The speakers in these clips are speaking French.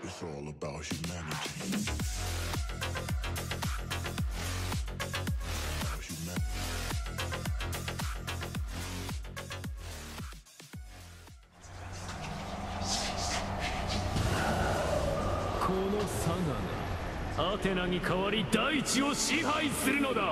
It's all about humanity. Human- このサガがアテナに代わり大地を支配するのだ。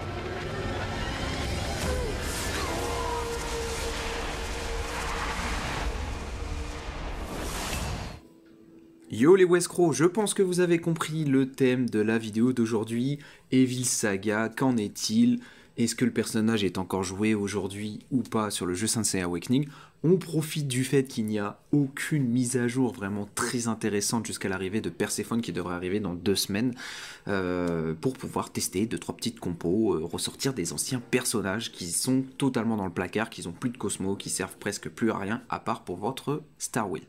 Yo les Wescrocs, je pense que vous avez compris le thème de la vidéo d'aujourd'hui. Evil Saga, qu'en est-il? Est-ce que le personnage est encore joué aujourd'hui ou pas sur le jeu Sensei Awakening? On profite du fait qu'il n'y a aucune mise à jour vraiment très intéressante jusqu'à l'arrivée de Perséphone qui devrait arriver dans 2 semaines pour pouvoir tester 2-3 petites compos, ressortir des anciens personnages qui sont totalement dans le placard, qui n'ont plus de Cosmo, qui servent presque plus à rien à part pour votre Star Wheel.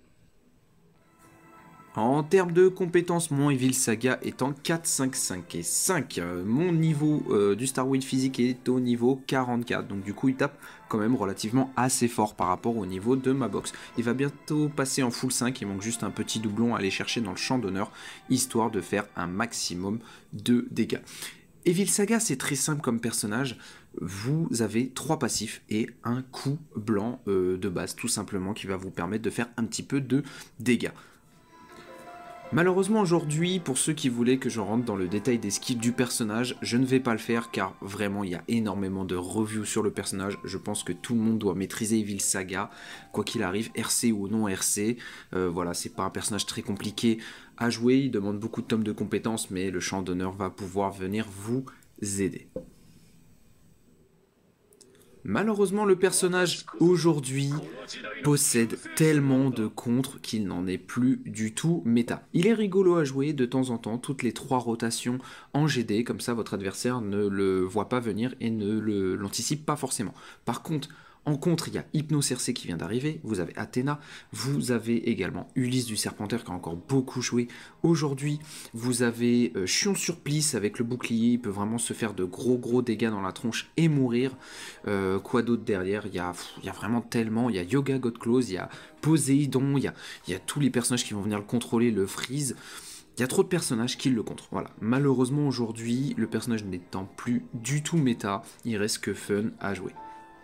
En termes de compétences, mon Evil Saga est en 4, 5, 5 et 5. Mon niveau du Star Wheel physique est au niveau 44. Donc du coup, il tape quand même relativement assez fort par rapport au niveau de ma box. Il va bientôt passer en full 5. Il manque juste un petit doublon à aller chercher dans le champ d'honneur, histoire de faire un maximum de dégâts. Evil Saga, c'est très simple comme personnage. Vous avez 3 passifs et un coup blanc de base, tout simplement, qui va vous permettre de faire un petit peu de dégâts. Malheureusement aujourd'hui, pour ceux qui voulaient que je rentre dans le détail des skills du personnage, je ne vais pas le faire car vraiment il y a énormément de reviews sur le personnage. Je pense que tout le monde doit maîtriser Evil Saga, quoi qu'il arrive, RC ou non RC. Voilà, c'est pas un personnage très compliqué à jouer, il demande beaucoup de tomes de compétences, mais le champ d'honneur va pouvoir venir vous aider. Malheureusement, le personnage aujourd'hui possède tellement de contres qu'il n'en est plus du tout méta. Il est rigolo à jouer de temps en temps, toutes les 3 rotations en GD, comme ça votre adversaire ne le voit pas venir et ne l'anticipe pas forcément. Par contre, en contre, il y a Hypno-Circé qui vient d'arriver, vous avez Athéna, vous avez également Ulysse du Serpentaire qui a encore beaucoup joué aujourd'hui, vous avez Chion Surplice avec le bouclier, il peut vraiment se faire de gros dégâts dans la tronche et mourir. Quoi d'autre derrière? Il y a vraiment tellement, il y a Yoga Godclose, il y a Poséidon, il y a tous les personnages qui vont venir le contrôler, le freeze. Il y a trop de personnages qui le contre. Voilà. Malheureusement aujourd'hui, le personnage n'étant plus du tout méta, il reste que fun à jouer.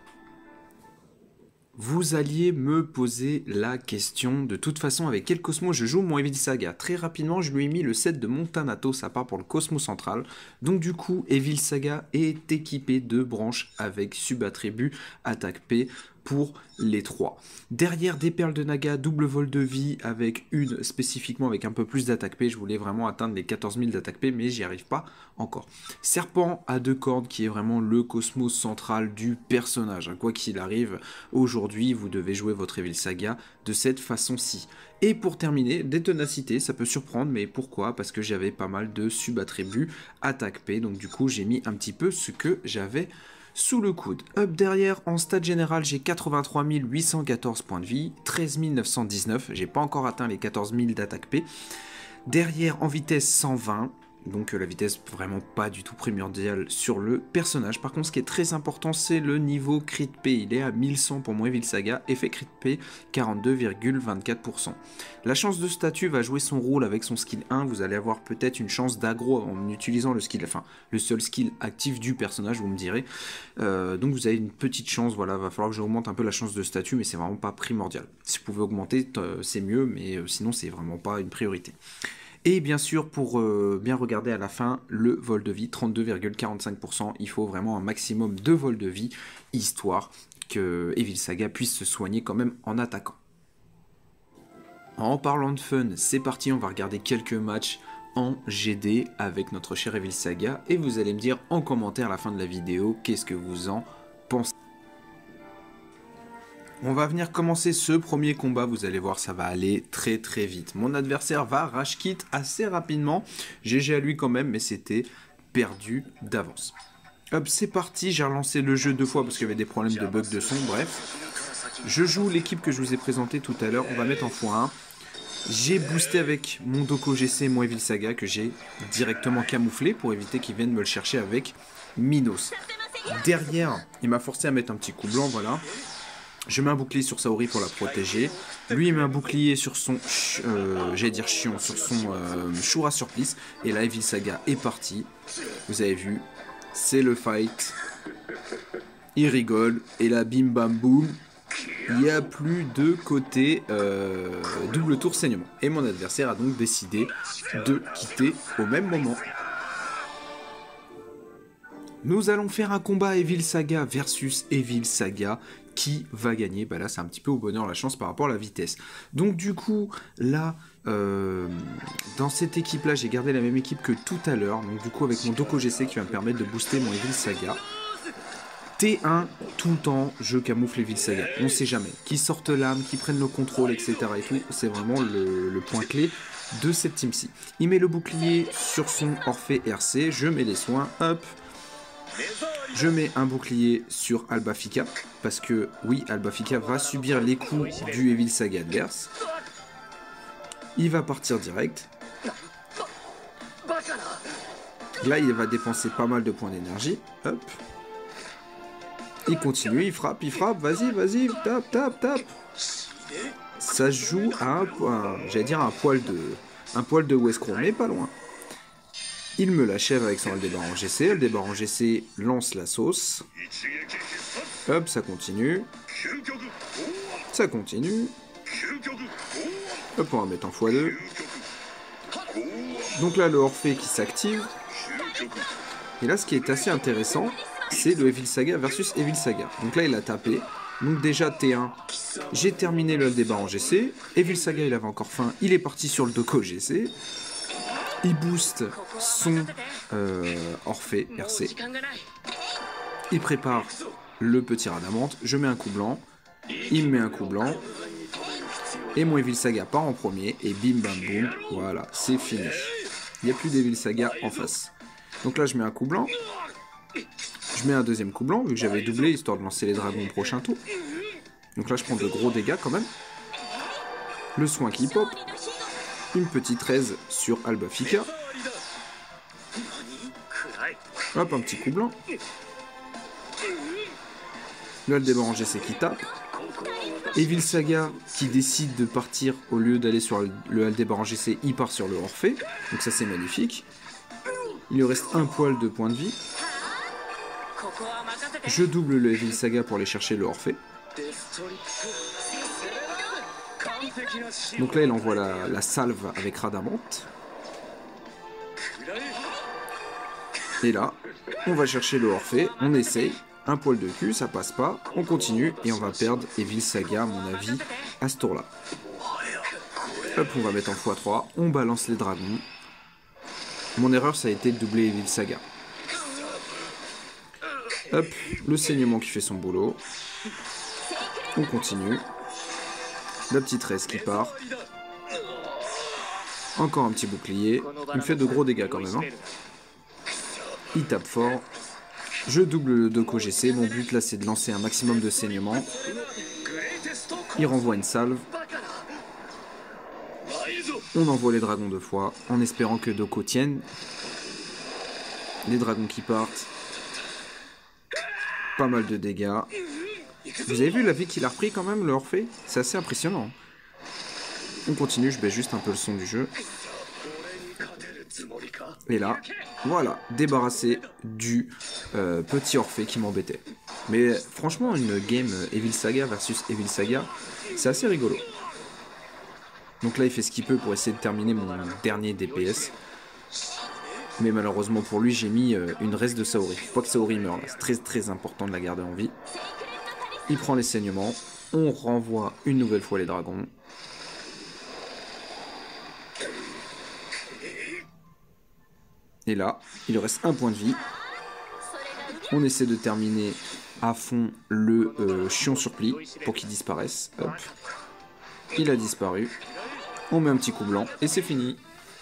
Vous alliez me poser la question, de toute façon avec quel Cosmo je joue mon Evil Saga. Très rapidement je lui ai mis le set de Montanatos à part pour le Cosmo central. Donc du coup Evil Saga est équipé de branches avec sub-attribut attaque P pour les 3. Derrière des perles de Naga, double vol de vie avec une spécifiquement avec un peu plus d'attaque P. Je voulais vraiment atteindre les 14 000 d'attaque P mais j'y arrive pas encore. Serpent à 2 cordes qui est vraiment le cosmos central du personnage. Quoi qu'il arrive, aujourd'hui vous devez jouer votre Evil Saga de cette façon-ci. Et pour terminer, des ténacités, ça peut surprendre, mais pourquoi? Parce que j'avais pas mal de sub-attributs attaque P, donc du coup j'ai mis un petit peu ce que j'avais sous le coude. Up derrière, en stade général, j'ai 83 814 points de vie, 13 919, j'ai pas encore atteint les 14 000 d'attaque P. Derrière, en vitesse 120, donc la vitesse vraiment pas du tout primordiale sur le personnage. Par contre, ce qui est très important, c'est le niveau crit P. Il est à 1100 pour mon Evil Saga, effet crit P 42,24%. La chance de statut va jouer son rôle avec son skill 1. Vous allez avoir peut-être une chance d'aggro en utilisant le skill, enfin le seul skill actif du personnage, vous me direz. Donc vous avez une petite chance, voilà, va falloir que j'augmente un peu la chance de statut, mais c'est vraiment pas primordial. Si vous pouvez augmenter, c'est mieux, mais sinon c'est vraiment pas une priorité. Et bien sûr, pour bien regarder à la fin, le vol de vie, 32,45%. Il faut vraiment un maximum de vol de vie, histoire que Evil Saga puisse se soigner quand même en attaquant. En parlant de fun, c'est parti, on va regarder quelques matchs en GD avec notre cher Evil Saga. Et vous allez me dire en commentaire à la fin de la vidéo, qu'est-ce que vous en pensez. On va venir commencer ce premier combat, vous allez voir ça va aller très vite. Mon adversaire va rage quit assez rapidement, GG à lui quand même, mais c'était perdu d'avance. Hop, c'est parti, j'ai relancé le jeu 2 fois parce qu'il y avait des problèmes de bug de son, bref. Je joue l'équipe que je vous ai présentée tout à l'heure, on va mettre en x1. J'ai boosté avec mon Doko GC, mon Evil Saga, que j'ai directement camouflé pour éviter qu'il vienne me le chercher avec Minos. Derrière, il m'a forcé à mettre un petit coup blanc, voilà. Je mets un bouclier sur Saori pour la protéger. Lui, il met un bouclier sur son... j'allais dire chiant, sur son Shura Surplice. Et là, Evil Saga est parti. Vous avez vu, c'est le fight. Il rigole. Et là, bim bam boum. Il n'y a plus de côté double tour saignement. Et mon adversaire a donc décidé de quitter au même moment. Nous allons faire un combat Evil Saga versus Evil Saga. Qui va gagner? Bah là, c'est un petit peu au bonheur la chance par rapport à la vitesse. Donc du coup, là, dans cette équipe-là, j'ai gardé la même équipe que tout à l'heure. Donc du coup, avec mon Doko GC qui va me permettre de booster mon Evil Saga. T1, tout le temps, je camoufle Evil Saga. On sait jamais. Qui sortent l'âme, qui prennent le contrôle, etc. et tout. C'est vraiment le point clé de cette team-ci. Il met le bouclier sur son Orphée RC. Je mets les soins. Hop. Je mets un bouclier sur Albafika, parce que oui, Albafika va subir les coups du Evil Saga adverse. Il va partir direct. Là, il va dépenser pas mal de points d'énergie. Hop. Il continue, il frappe, vas-y, tape. Ça se joue à j'allais dire un poil de Wescrow, mais pas loin. Il me l'achève avec son Aldébaran GC. Aldébaran GC lance la sauce. Hop, ça continue. Ça continue. Hop, on va mettre en x2. Donc là, le Orphée qui s'active. Et là, ce qui est assez intéressant, c'est le Evil Saga versus Evil Saga. Donc là, il a tapé. Donc déjà, T1, j'ai terminé le Aldébaran GC. Evil Saga, il avait encore faim. Il est parti sur le Doko GC. Il booste son Orphée RC. Il prépare le petit Radamante. Je mets un coup blanc. Il me met un coup blanc. Et mon Evil Saga part en premier. Et bim bam boum. Voilà, c'est fini. Il n'y a plus d'Evil Saga en face. Donc là, je mets un coup blanc. Je mets un deuxième coup blanc, vu que j'avais doublé, histoire de lancer les dragons au prochain tour. Donc là, je prends de gros dégâts quand même. Le soin qui pop. Une petite 13 sur Albafika. Hop, un petit coup blanc. Le Aldébaran GC qui tape. Evil Saga qui décide de partir au lieu d'aller sur le Aldébaran GC, il part sur le Orphée. Donc ça c'est magnifique. Il lui reste un poil de points de vie. Je double le Evil Saga pour aller chercher le Orphée. Donc là il envoie la salve avec Radamante. Et là, on va chercher le Orphée, on essaye. Un poil de cul, ça passe pas, on continue et on va perdre Evil Saga à mon avis à ce tour là. Hop, on va mettre en x3, on balance les dragons. Mon erreur ça a été de doubler Evil Saga. Hop, le saignement qui fait son boulot. On continue. La petite 13 qui part. Encore un petit bouclier. Il me fait de gros dégâts quand même. Hein. Il tape fort. Je double le Doko GC. Mon but là c'est de lancer un maximum de saignement. Il renvoie une salve. On envoie les dragons 2 fois en espérant que Doko tienne. Les dragons qui partent. Pas mal de dégâts. Vous avez vu la vie qu'il a repris quand même, le Orphée? C'est assez impressionnant. On continue, je baisse juste un peu le son du jeu. Et là, voilà, débarrassé du petit Orphée qui m'embêtait. Mais franchement, une game Evil Saga versus Evil Saga, c'est assez rigolo. Donc là, il fait ce qu'il peut pour essayer de terminer mon dernier DPS. Mais malheureusement pour lui, j'ai mis une reste de Saori. Faut pas que Saori meure là, c'est très très important de la garder en vie. Il prend les saignements, on renvoie une nouvelle fois les dragons. Et là, il lui reste un point de vie. On essaie de terminer à fond le chion surplis pour qu'il disparaisse. Hop. Il a disparu. On met un petit coup blanc et c'est fini.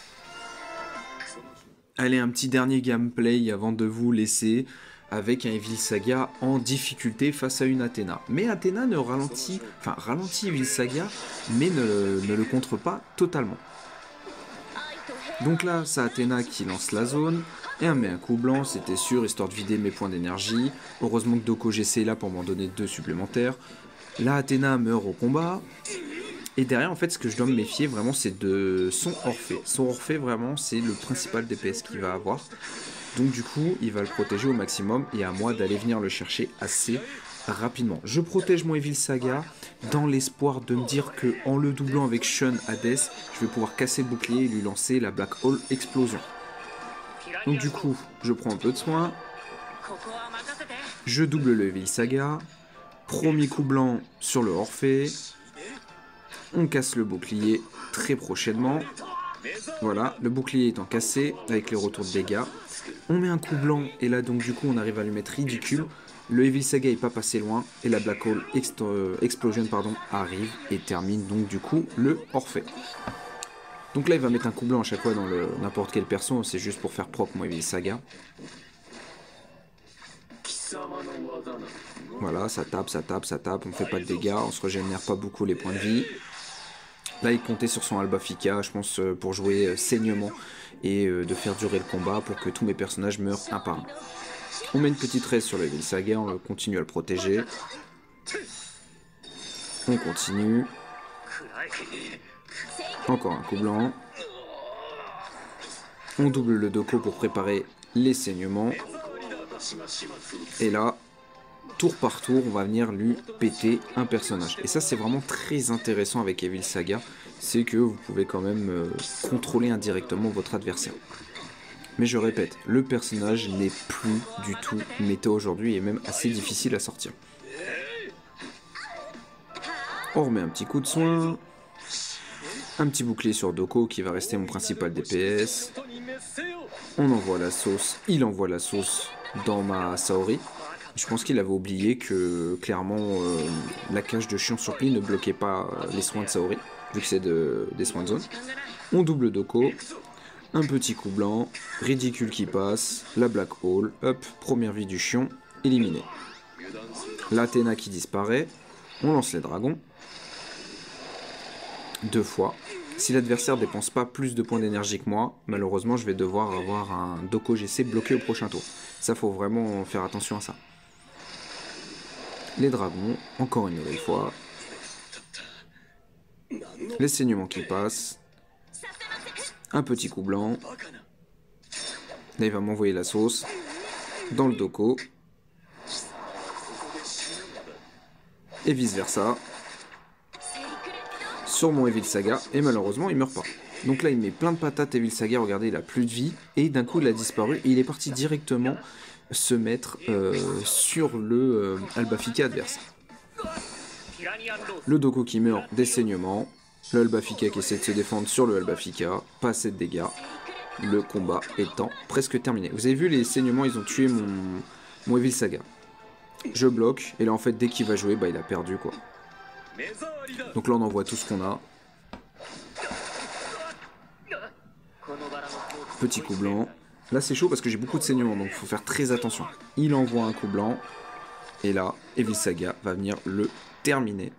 Allez, un petit dernier gameplay avant de vous laisser avec un Evil Saga en difficulté face à une Athéna. Mais Athéna ne ralentit, enfin ralentit Evil Saga, mais ne le contre pas totalement. Donc là, c'est Athéna qui lance la zone, et elle met un coup blanc, c'était sûr, histoire de vider mes points d'énergie. Heureusement que Doko GC est là pour m'en donner 2 supplémentaires. Là, Athéna meurt au combat. Et derrière, en fait, ce que je dois me méfier vraiment, c'est de son Orphée. Son Orphée, vraiment, c'est le principal DPS qu'il va avoir. Donc du coup, il va le protéger au maximum et à moi d'aller venir le chercher assez rapidement. Je protège mon Evil Saga dans l'espoir de me dire que en le doublant avec Shun Hades, je vais pouvoir casser le bouclier et lui lancer la Black Hole Explosion. Donc du coup, je prends un peu de soin. Je double le Evil Saga. Premier coup blanc sur le Orphée. On casse le bouclier très prochainement. Voilà, le bouclier étant cassé avec les retours de dégâts. On met un coup blanc et là donc du coup on arrive à lui mettre ridicule. Le Evil Saga est pas passé loin et la Black Hole Explosion arrive et termine donc du coup le Orphée. Donc là il va mettre un coup blanc à chaque fois dans n'importe quel perso, c'est juste pour faire propre mon Evil Saga. Voilà, ça tape, on fait pas de dégâts, on se régénère pas beaucoup les points de vie. Là, il comptait sur son Alba Fika, je pense, pour jouer saignement et de faire durer le combat pour que tous mes personnages meurent un par un. On met une petite raise sur le Evil Saga, on continue à le protéger. On continue. Encore un coup blanc. On double le Doko pour préparer les saignements. Et là, tour par tour, on va venir lui péter un personnage. Et ça, c'est vraiment très intéressant avec Evil Saga, c'est que vous pouvez quand même contrôler indirectement votre adversaire. Mais je répète, le personnage n'est plus du tout méta aujourd'hui et même assez difficile à sortir. On remet un petit coup de soin. Un petit bouclier sur Doko qui va rester mon principal DPS. On envoie la sauce, il envoie la sauce dans ma Saori. Je pense qu'il avait oublié que clairement la cage de Chion sur Pli ne bloquait pas les soins de Saori, vu que c'est des soins de zone. On double Doko, un petit coup blanc, ridicule qui passe, la Black Hole, hop, première vie du Chion, éliminé. L'Athéna qui disparaît, on lance les dragons, 2 fois. Si l'adversaire dépense pas plus de points d'énergie que moi, malheureusement je vais devoir avoir un Doko GC bloqué au prochain tour. Ça, faut vraiment faire attention à ça. Les dragons, encore une nouvelle fois. Les saignements qui passent. Un petit coup blanc. Là, il va m'envoyer la sauce. Dans le Doko. Et vice versa. Sur mon Evil Saga. Et malheureusement, il meurt pas. Donc là, il met plein de patates Evil Saga. Regardez, il a plus de vie. Et d'un coup, il a disparu. Et il est parti directement se mettre sur le Alba Fika adverse. Le Doko qui meurt des saignements. Le Alba Fika qui essaie de se défendre sur le Alba Fika. Pas assez de dégâts. Le combat étant presque terminé. Vous avez vu, les saignements, ils ont tué mon Evil Saga. Je bloque. Et là, en fait, dès qu'il va jouer, bah, il a perdu, quoi. Donc là, on envoie tout ce qu'on a. Petit coup blanc. Là, c'est chaud parce que j'ai beaucoup de saignements, donc il faut faire très attention. Il envoie un coup blanc. Et là, Evil Saga va venir le terminer.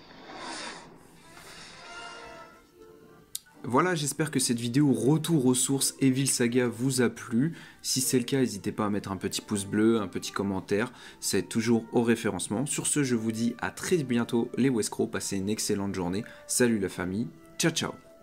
Voilà, j'espère que cette vidéo retour aux sources Evil Saga vous a plu. Si c'est le cas, n'hésitez pas à mettre un petit pouce bleu, un petit commentaire. C'est toujours au référencement. Sur ce, je vous dis à très bientôt les Wescrow. Passez une excellente journée. Salut la famille. Ciao, ciao.